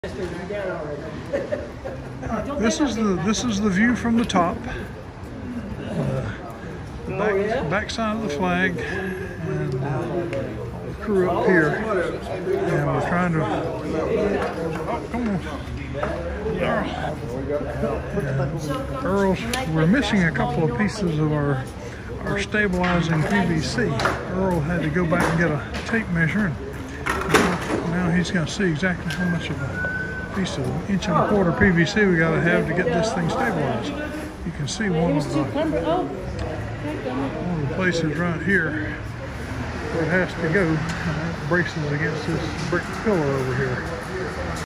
This is the view from the top, the back side of the flag, and the crew up here. And we're trying to. Oh, come on, Earl. We're missing a couple of pieces of our stabilizing PVC. Earl had to go back and get a tape measure, and now he's going to see exactly how much of a piece of 1.25 inch PVC we got to have to get this thing stabilized. You can see one of the places right here where it has to go, and that braces against this brick pillar over here.